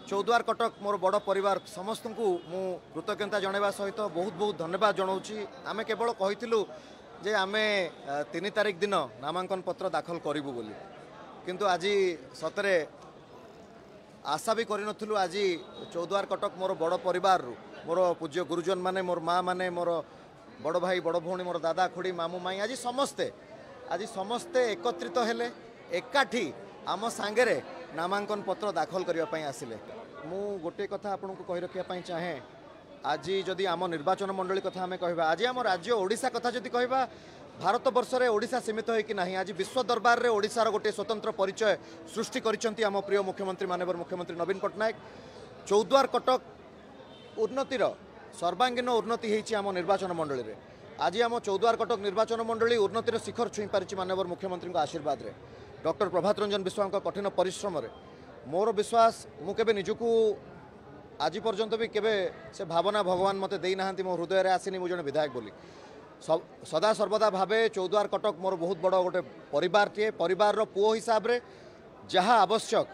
चौद्वार कटक मोर बड़ परिवार समस्त को मु कृतज्ञता जनवा सहित बहुत बहुत धन्यवाद जनाऊँगी। आम केवल कही जे आम 3 तारिख दिन नामांकन पत्र दाखल करूँ बोली किंतु आज सतरे आशा भी करूँ। आज चौद्वार कटक मोर बड़ परिवार मोर पूज्य गुरुजन माने मोर माँ माने मोर बड़ भाई बड़ भौणी मोर दादा खुड़ी मामू माई आज समस्ते एकत्रित हेले एकाठी आम सांगरे नामांकन पत्र दाखल करने आसिले। मु गोटे कथा आपन को कही रखा चाहे आज जदि आम निर्वाचन मंडली कथा आम कह आज आम राज्य ओडिशा कथा जदि कह भारत वर्ष में ओडिशा सीमित होइकि नाही आज विश्व दरबार रे ओडिशार गोटे स्वतंत्र परिचय सृष्टि करिसेंती आम प्रिय मुख्यमंत्री माननीय मुख्यमंत्री नवीन पट्टनायक। चौद्वार कटक उन्नतिर सर्वांगीन उन्नति होइछि आम निर्वाचन मंडली रे। आज आम चौद्वार कटक निर्वाचन मंडली उन्नतिर शिखर छुई पारिछि माननीय मुख्यमंत्री आशीर्वाद रे डॉक्टर प्रभात रंजन बिस्वाल कठिन परिश्रम रे मोर विश्वास मु केबे निजकू आज पर्यंत भी केबे से भावना भगवान मते देई नाहांती मो हृदय रे आसीनी मु जने विधायक बोली सदा सर्वदा भावे चौद्वार कटक मोर बहुत बड़ गोटे परिवार टे परिवार रो पुओ हिसाब रे जहाँ आवश्यक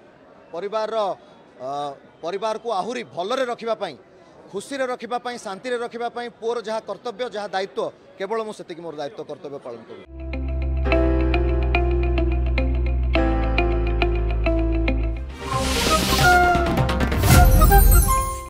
परिवार को आहुरी भलरे रखिबा पई खुशी रे रखिबा पई शांति रे रखिबा पई पुओर जहाँ कर्तव्य जहाँ दायित्व केवल मु सेतिकी मोर दायित्व कर्तव्य पालन करू।